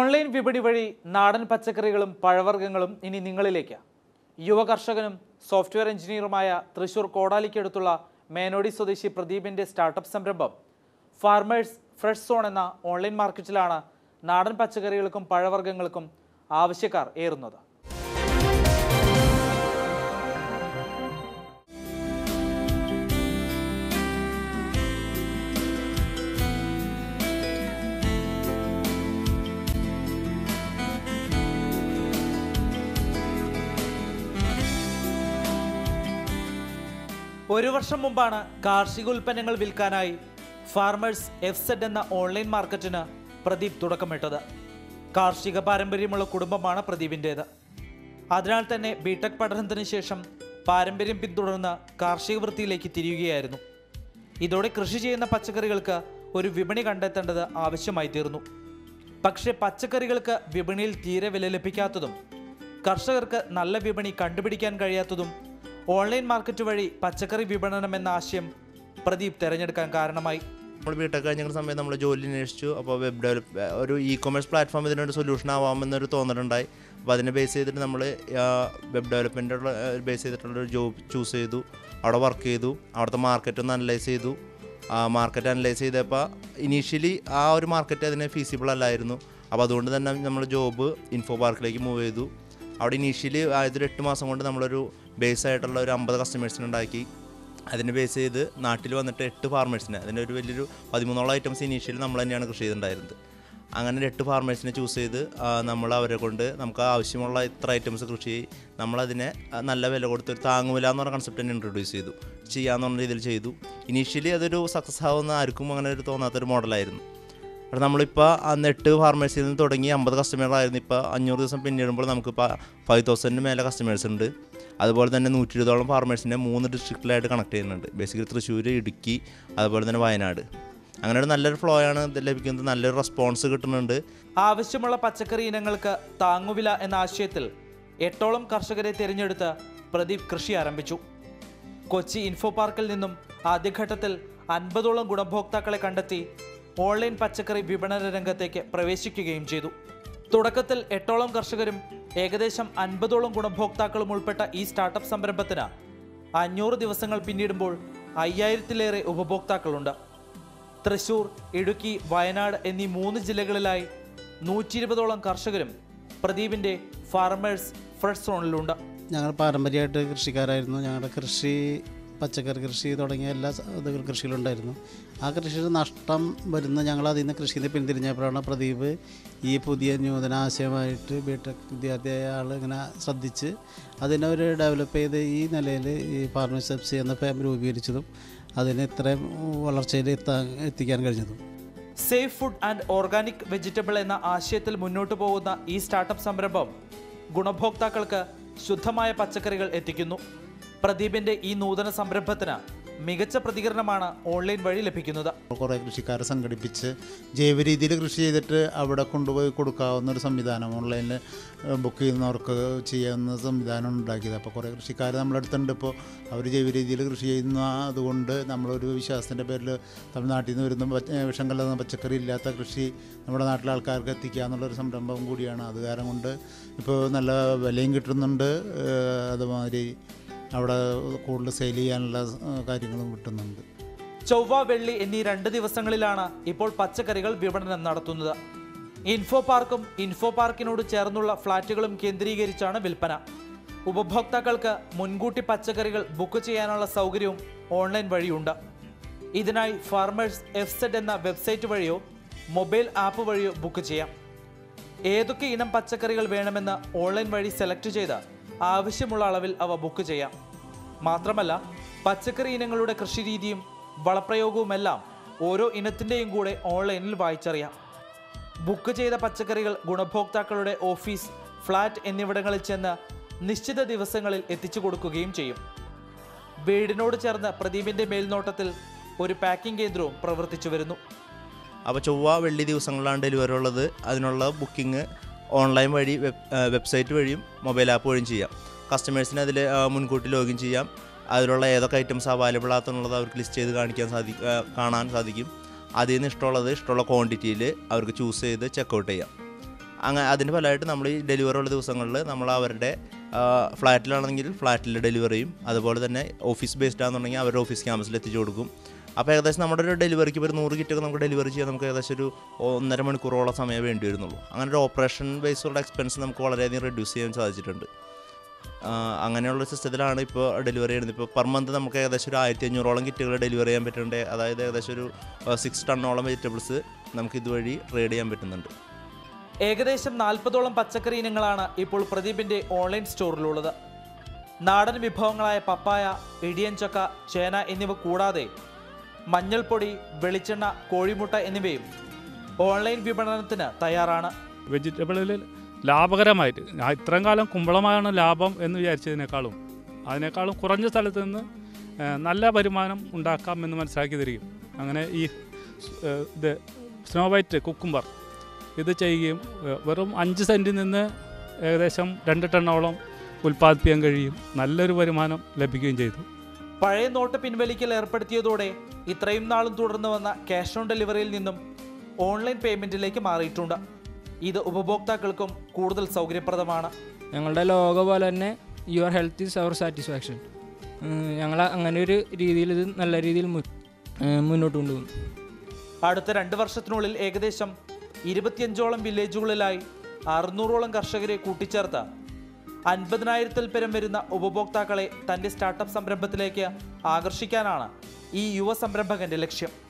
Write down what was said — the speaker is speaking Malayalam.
ഓൺലൈൻ വിപണി വഴി നാടൻ പച്ചക്കറികളും പഴവർഗ്ഗങ്ങളും ഇനി നിങ്ങളിലേക്ക്. യുവ കർഷകനും സോഫ്റ്റ്വെയർ എഞ്ചിനീയറുമായ തൃശൂർ കോടാലിക്കടുത്തുള്ള മേനോടി സ്വദേശി പ്രദീപിന്റെ സ്റ്റാർട്ടപ്പ് സംരംഭം ഫാർമേഴ്സ് ഫ്രഷ് സോൺ എന്ന ഓൺലൈൻ മാർക്കറ്റിലാണ് നാടൻ പച്ചക്കറികൾക്കും പഴവർഗ്ഗങ്ങൾക്കും ആവശ്യക്കാർ ഏറുന്നത്. ഒരു വർഷം മുമ്പാണ് കാർഷിക ഉൽപ്പന്നങ്ങൾ വിൽക്കാനായി ഫാർമേഴ്സ് FZ എന്ന ഓൺലൈൻ മാർക്കറ്റിന് പ്രദീപ് തുടക്കമിട്ടത്. കാർഷിക പാരമ്പര്യമുള്ള കുടുംബമാണ് പ്രദീപിൻ്റേത്. അതിനാൽ തന്നെ ബിടെക് പഠനത്തിന് ശേഷം പാരമ്പര്യം പിന്തുടർന്ന് കാർഷിക വൃത്തിയിലേക്ക് തിരിയുകയായിരുന്നു. ഇതോടെ കൃഷി ചെയ്യുന്ന പച്ചക്കറികൾക്ക് ഒരു വിപണി കണ്ടെത്തേണ്ടത് ആവശ്യമായി തീർന്നു. പക്ഷേ പച്ചക്കറികൾക്ക് വിപണിയിൽ തീരെ വില ലഭിക്കാത്തതും കർഷകർക്ക് നല്ല വിപണി കണ്ടുപിടിക്കാൻ കഴിയാത്തതും ഓൺലൈൻ മാർക്കറ്റ് വഴി പച്ചക്കറി വിപണനം എന്ന ആശയം പ്രദീപ് തിരഞ്ഞെടുക്കാൻ കാരണമായി. നമ്മൾ ബിടെക് കഴിഞ്ഞ സമയത്ത് നമ്മൾ ജോലി അന്വേഷിച്ചു. അപ്പോൾ വെബ് ഡെവലപ്പ് ഒരു ഇ-കൊമേഴ്സ് പ്ലാറ്റ്ഫോം ഇതിനൊരു സൊല്യൂഷൻ ആവാമെന്നൊരു തോന്നലുണ്ടായി. അപ്പോൾ അതിനെ ബേസ് ചെയ്തിട്ട് നമ്മൾ വെബ് ഡെവലപ്മെൻറ്റുള്ള ബേസ് ചെയ്തിട്ടുള്ളൊരു ജോബ് ചൂസ് ചെയ്തു. അവിടെ വർക്ക് ചെയ്തു. അവിടുത്തെ മാർക്കറ്റ് ഒന്ന് അനലൈസ് ചെയ്തു. മാർക്കറ്റ് അനലൈസ് ചെയ്തപ്പോൾ ഇനീഷ്യലി ആ ഒരു മാർക്കറ്റ് അതിന് ഫീസിബിൾ അല്ലായിരുന്നു. അപ്പോൾ അതുകൊണ്ട് തന്നെ നമ്മൾ ജോബ് ഇൻഫോ പാർക്കിലേക്ക് മൂവ് ചെയ്തു. അവിടെ ഇനീഷ്യലി ആയതൊരു 8 മാസം കൊണ്ട് നമ്മളൊരു ബേസ് ആയിട്ടുള്ള ഒരു 50 കസ്റ്റമേഴ്സിനെ ഉണ്ടാക്കി. അതിന് ബേസ് ചെയ്ത് നാട്ടിൽ വന്നിട്ട് 8 ഫാർമേഴ്സിനെ, അതിൻ്റെ ഒരു വലിയൊരു 13ഓളം ഐറ്റംസ് ഇനീഷ്യലി നമ്മൾ തന്നെയാണ് കൃഷി ചെയ്തിട്ടുണ്ടായിരുന്നത്. അങ്ങനെ 8 ഫാർമേഴ്സിനെ ചൂസ് ചെയ്ത് നമ്മൾ അവരെ കൊണ്ട് നമുക്ക് ആവശ്യമുള്ള ഇത്ര ഐറ്റംസ് കൃഷി ചെയ്ത് നമ്മളതിനെ നല്ല വില കൊടുത്ത് ഒരു താങ്ങുവില എന്ന് പറഞ്ഞ കൺസെപ്റ്റ് തന്നെ ഇൻട്രൊഡ്യൂസ് ചെയ്തു. ചെയ്യാമെന്ന് പറഞ്ഞ രീതിയിൽ ചെയ്തു. ഇനീഷ്യലി അതൊരു സക്സസ് ആവുന്ന ആർക്കും അങ്ങനെ ഒരു തോന്നാത്തൊരു മോഡലായിരുന്നു. അപ്പോൾ നമ്മളിപ്പോൾ അന്ന് 8 ഫാർമേഴ്സിൽ നിന്ന് തുടങ്ങി 50 കസ്റ്റമേഴ്സായിരുന്നു. ഇപ്പോൾ 500 ദിവസം പിന്നിടുമ്പോൾ നമുക്കിപ്പോൾ 5000 മേലെ കസ്റ്റമേഴ്സ് ഉണ്ട്. അതുപോലെ തന്നെ 120ഓളം ഫാർമേഴ്സിനെ 3 ഡിസ്ട്രിക്റ്റിലായിട്ട് കണക്ട് ചെയ്യുന്നുണ്ട്. ബേസിക്കലി തൃശ്ശൂർ, ഇടുക്കി, അതുപോലെ തന്നെ വയനാട്. അങ്ങനെ ഒരു നല്ലൊരു ഫ്ലോ ആണ് ഇത് ലഭിക്കുന്നത്. നല്ലൊരു റെസ്പോൺസ് കിട്ടുന്നുണ്ട്. ആവശ്യമുള്ള പച്ചക്കറി ഇനങ്ങൾക്ക് താങ്ങുവില എന്ന ആശയത്തിൽ 8ഓളം കർഷകരെ തിരഞ്ഞെടുത്ത് പ്രദീപ് കൃഷി ആരംഭിച്ചു. കൊച്ചി ഇൻഫോ പാർക്കിൽ നിന്നും ആദ്യഘട്ടത്തിൽ 50ഓളം ഗുണഭോക്താക്കളെ കണ്ടെത്തി ഓൺലൈൻ പച്ചക്കറി വിപണന രംഗത്തേക്ക് പ്രവേശിക്കുകയും ചെയ്തു. തുടക്കത്തിൽ 8ഓളം കർഷകരും ഏകദേശം 50ഓളം ഗുണഭോക്താക്കളും ഉൾപ്പെട്ട ഈ സ്റ്റാർട്ടപ്പ് സംരംഭത്തിന് 500 ദിവസങ്ങൾ പിന്നിടുമ്പോൾ 5000-ലേറെ ഉപഭോക്താക്കളുണ്ട്. തൃശൂർ, ഇടുക്കി, വയനാട് എന്നീ 3 ജില്ലകളിലായി 120ഓളം കർഷകരും പ്രദീപിൻ്റെ ഫാർമേഴ്സ് ഫ്രഷ് സോണിലുണ്ട്. ഞങ്ങൾ പാരമ്പര്യമായിട്ട് കൃഷിക്കാരായിരുന്നു. ഞങ്ങളുടെ കൃഷി പച്ചക്കറി കൃഷി തുടങ്ങിയ എല്ലാ കൃഷിയിലുണ്ടായിരുന്നു. ആ കൃഷിയിൽ നഷ്ടം വരുന്ന ഞങ്ങൾ അതിൽ നിന്ന് കൃഷിയിൽ നിന്ന് പിന്തിരിഞ്ഞപ്പോഴാണ് പ്രദീപ് ഈ പുതിയ നൂതന ആശയമായിട്ട് ബിടെക് വിദ്യാർത്ഥിയായ ആൾ ഇങ്ങനെ ശ്രദ്ധിച്ച് അതിനെ ഒരു ഡെവലപ്പ് ചെയ്ത് ഈ നിലയിൽ ഈ ഫാർമേഴ്സ് FZ എന്ന ഫാം രൂപീകരിച്ചതും അതിനെ ഇത്രയും വളർച്ചയിൽ എത്തിക്കാൻ കഴിഞ്ഞതും. Safe food and organic vegetable എന്ന ആശയത്തിൽ മുന്നോട്ട് പോകുന്ന ഈ സ്റ്റാർട്ടപ്പ് സംരംഭം ഗുണഭോക്താക്കൾക്ക് ശുദ്ധമായ പച്ചക്കറികൾ എത്തിക്കുന്നു. പ്രദീപിന്റെ ഈ നൂതന സംരംഭത്തിന് മികച്ച പ്രതികരണമാണ് ഓൺലൈൻ വഴി ലഭിക്കുന്നത്. കുറേ കൃഷിക്കാരെ സംഘടിപ്പിച്ച് ജൈവ രീതിയിൽ കൃഷി ചെയ്തിട്ട് അവിടെ കൊണ്ടുപോയി കൊടുക്കാവുന്ന ഒരു സംവിധാനം ഓൺലൈനിൽ ബുക്ക് ചെയ്യുന്നവർക്ക് ചെയ്യാവുന്ന സംവിധാനം ഉണ്ടാക്കിയത്. അപ്പോൾ കുറേ കൃഷിക്കാർ നമ്മളടുത്തുണ്ട്. ഇപ്പോൾ അവർ ജൈവ രീതിയിൽ കൃഷി ചെയ്യുന്ന അതുകൊണ്ട് നമ്മളൊരു വിശ്വാസത്തിൻ്റെ പേരിൽ തമിഴ്നാട്ടിൽ നിന്ന് വരുന്ന വിഷം കലർന്ന പച്ചക്കറി ഇല്ലാത്ത കൃഷി നമ്മുടെ നാട്ടിലെ ആൾക്കാർക്ക് എത്തിക്കുക എന്നുള്ളൊരു സംരംഭം കൂടിയാണ്. അത് കാരണം കൊണ്ട് ഇപ്പോൾ നല്ല വിലയും കിട്ടുന്നുണ്ട്. അതുമാതിരി അവിടെ കൂടുതൽ സെയിൽ ചെയ്യാനുള്ള കാര്യങ്ങളും കിട്ടുന്നുണ്ട്. ചൊവ്വ, വെള്ളി എന്നീ 2 ദിവസങ്ങളിലാണ് ഇപ്പോൾ പച്ചക്കറികൾ വിപണനം നടത്തുന്നത്. ഇൻഫോ പാർക്കും ഇൻഫോ പാർക്കിനോട് ചേർന്നുള്ള ഫ്ളാറ്റുകളും കേന്ദ്രീകരിച്ചാണ് വിൽപ്പന. ഉപഭോക്താക്കൾക്ക് മുൻകൂട്ടി പച്ചക്കറികൾ ബുക്ക് ചെയ്യാനുള്ള സൗകര്യവും ഓൺലൈൻ വഴിയുണ്ട്. ഇതിനായി ഫാർമേഴ്സ് FZ എന്ന വെബ്സൈറ്റ് വഴിയോ മൊബൈൽ ആപ്പ് വഴിയോ ബുക്ക് ചെയ്യാം. ഏതൊക്കെ ഇനം പച്ചക്കറികൾ വേണമെന്ന് ഓൺലൈൻ വഴി സെലക്ട് ചെയ്ത് ആവശ്യമുള്ള അളവിൽ അവ ബുക്ക് ചെയ്യാം. മാത്രമല്ല പച്ചക്കറി ഇനങ്ങളുടെ കൃഷിരീതിയും വളപ്രയോഗവുമെല്ലാം ഓരോ ഇനത്തിൻ്റെയും കൂടെ ഓൺലൈനിൽ വായിച്ചറിയാം. ബുക്ക് ചെയ്ത പച്ചക്കറികൾ ഗുണഭോക്താക്കളുടെ ഓഫീസ്, ഫ്ലാറ്റ് എന്നിവിടങ്ങളിൽ ചെന്ന് നിശ്ചിത ദിവസങ്ങളിൽ എത്തിച്ചു കൊടുക്കുകയും ചെയ്യും. വീടിനോട് ചേർന്ന് പ്രദീപിൻ്റെ മേൽനോട്ടത്തിൽ ഒരു പാക്കിംഗ് കേന്ദ്രവും പ്രവർത്തിച്ചു വരുന്നു. അപ്പോൾ ചൊവ്വ, വെള്ളി ദിവസങ്ങളിലാണ് ഡെലിവറി ഉള്ളത്. അതിനുള്ള ബുക്കിംഗ് ഓൺലൈൻ വഴി വെബ്സൈറ്റ് വഴിയും മൊബൈൽ ആപ്പ് വഴിയും ചെയ്യാം. കസ്റ്റമേഴ്സിന് അതിൽ മുൻകൂട്ടി ലോഗിൻ ചെയ്യാം. അതിലുള്ള ഏതൊക്കെ ഐറ്റംസ് അവൈലബിൾ ആണെന്നുള്ളത് അവർക്ക് ലിസ്റ്റ് ചെയ്ത് കാണാൻ സാധിക്കും. അതിൽ നിന്ന് ഇഷ്ടമുള്ള ക്വാണ്ടിറ്റിയിൽ അവർക്ക് ചൂസ് ചെയ്ത് ചെക്കൗട്ട് ചെയ്യാം. അതിൻ്റെ ഫലമായിട്ട് നമ്മൾ ഈ ഡെലിവറി ഉള്ള ദിവസങ്ങളിൽ നമ്മൾ അവരുടെ ഫ്ലാറ്റിലാണെങ്കിൽ ഫ്ലാറ്റിൽ ഡെലിവറിയും, അതുപോലെ തന്നെ ഓഫീസ് ബേസ്ഡ് ആണെന്നുണ്ടെങ്കിൽ അവരുടെ ഓഫീസ് ക്യാമ്പസിൽ എത്തിച്ചു കൊടുക്കും. അപ്പോൾ ഏകദേശം നമ്മുടെ ഒരു ഡെലിവറിക്ക് ഒരു 100 കിറ്റൊക്കെ നമുക്ക് ഡെലിവറി ചെയ്യാൻ നമുക്ക് ഏകദേശം ഒരു 1.5 മണിക്കൂറോളം സമയം വേണ്ടി വരുന്നുള്ളൂ. അങ്ങനെ ഒരു ഓപ്പറേഷൻ ബേസ്ഡുള്ള എക്സ്പെൻസ് നമുക്ക് വളരെയധികം റെഡ്യൂസ് ചെയ്യാൻ സാധിച്ചിട്ടുണ്ട്. അങ്ങനെയുള്ള സിസ്റ്റത്തിലാണ് ഇപ്പോൾ ഡെലിവറി ചെയ്യുന്നത്. ഇപ്പോൾ പെർ മന്ത് നമുക്ക് ഏകദേശം ഒരു 1500ഓളം കിറ്റുകൾ ഡെലിവറി ചെയ്യാൻ പറ്റുന്നുണ്ട്. അതായത് ഏകദേശം ഒരു 6 ടണ്ണോളം വെജിറ്റബിൾസ് നമുക്ക് ഇതുവഴി ട്രേഡ് ചെയ്യാൻ പറ്റുന്നുണ്ട്. ഏകദേശം 40ഓളം പച്ചക്കറി ഇനങ്ങളാണ് ഇപ്പോൾ പ്രദീപിൻ്റെ ഓൺലൈൻ സ്റ്റോറിലുള്ളത്. നാടൻ വിഭവങ്ങളായ പപ്പായ, ഇടിയൻചക്ക, ചേന എന്നിവ കൂടാതെ മഞ്ഞൾപ്പൊടി, വെളിച്ചെണ്ണ, കോഴിമുട്ട എന്നിവയും ഓൺലൈൻ വിപണനത്തിന് തയ്യാറാണ്. വെജിറ്റബിളിൽ ലാഭകരമായിട്ട് ഇത്രയും കാലം കുമ്പളമാണ് ലാഭം എന്ന് അതിനേക്കാളും കുറഞ്ഞ സ്ഥലത്ത് നിന്ന് നല്ല വരുമാനം ഉണ്ടാക്കാം എന്ന് മനസ്സിലാക്കി തരികയും അങ്ങനെ ഈ ഇത് സ്നോ വൈറ്റ് കുക്കുംബർ ഇത് ചെയ്യുകയും വെറും 5 സെൻറ്റിൽ നിന്ന് ഏകദേശം 2 ടണ്ണോളം ഉൽപ്പാദിപ്പിക്കാൻ കഴിയും. നല്ലൊരു വരുമാനം ലഭിക്കുകയും ചെയ്തു. പഴയ നോട്ട് പിൻവലിക്കൽ ഏർപ്പെടുത്തിയതോടെ ഇത്രയും നാളും തുടർന്നു വന്ന ക്യാഷ് ഓൺ ഡെലിവറിയിൽ നിന്നും ഓൺലൈൻ പേയ്മെൻറ്റിലേക്ക് മാറിയിട്ടുണ്ട്. ഇത് ഉപഭോക്താക്കൾക്കും കൂടുതൽ സൗകര്യപ്രദമാണ്. ഞങ്ങളുടെ ലോഗോ പോലെ തന്നെ your health is our satisfaction. ഞങ്ങൾ അങ്ങനെ ഒരു രീതിയിൽ ഇത് നല്ല രീതിയിൽ മുന്നോട്ട് കൊണ്ടുപോകും. അടുത്ത 2 വർഷത്തിനുള്ളിൽ ഏകദേശം 25ഓളം വില്ലേജുകളിലായി 600ഓളം കർഷകരെ കൂട്ടിച്ചേർത്ത് 50,000-ൽ പരം വരുന്ന ഉപഭോക്താക്കളെ തൻ്റെ സ്റ്റാർട്ടപ്പ് സംരംഭത്തിലേക്ക് ആകർഷിക്കാനാണ് ഈ യുവ സംരംഭകൻ്റെ ലക്ഷ്യം.